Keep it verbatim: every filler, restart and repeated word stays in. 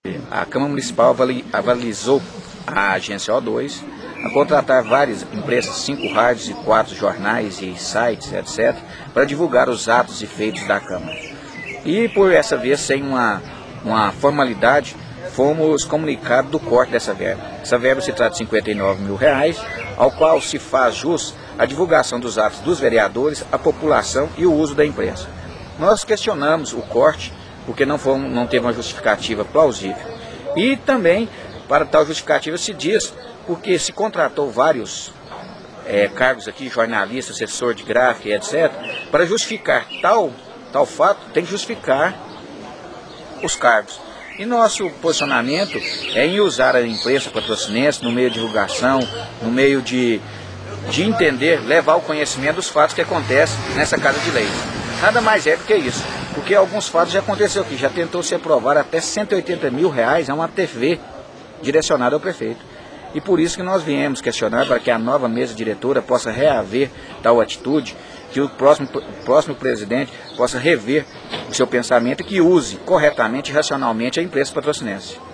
A Câmara Municipal avali, avalizou a agência O dois a contratar várias empresas, cinco rádios e quatro jornais e sites, etcétera, para divulgar os atos e feitos da Câmara. E por essa vez, sem uma, uma formalidade, fomos comunicados do corte dessa verba. Essa verba se trata de cinquenta e nove mil reais, ao qual se faz jus a divulgação dos atos dos vereadores, a população e o uso da imprensa. Nós questionamos o corte, porque não, foi, não teve uma justificativa plausível. E também, para tal justificativa, se diz, porque se contratou vários é, cargos aqui, jornalista, assessor de gráfica, etcétera, para justificar tal, tal fato, tem que justificar os cargos. E nosso posicionamento é em usar a imprensa patrocinense no meio de divulgação, no meio de, de entender, levar o conhecimento dos fatos que acontecem nessa Casa de Leis. Nada mais é do que isso, porque alguns fatos já aconteceram aqui, já tentou se aprovar até cento e oitenta mil reais a uma T V direcionada ao prefeito. E por isso que nós viemos questionar para que a nova mesa diretora possa reaver tal atitude, que o próximo, o próximo presidente possa rever o seu pensamento e que use corretamente e racionalmente a imprensa patrocinense.